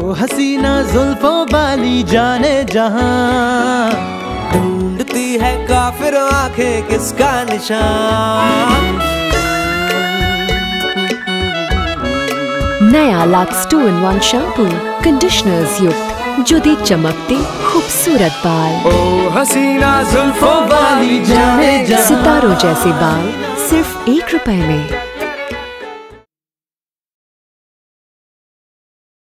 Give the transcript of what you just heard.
हसीना जुल्फों वाली जाने जहां, ढूंढती है काफिर आंखें किसका निशान। नया लक्स 2-in-1 शैम्पू कंडीशनर्स युक्त जो दे चमकते खूबसूरत बाल। ओ हसीना जुल्फों वाली जाने जहां, सितारों जैसे बाल सिर्फ ₹1 में।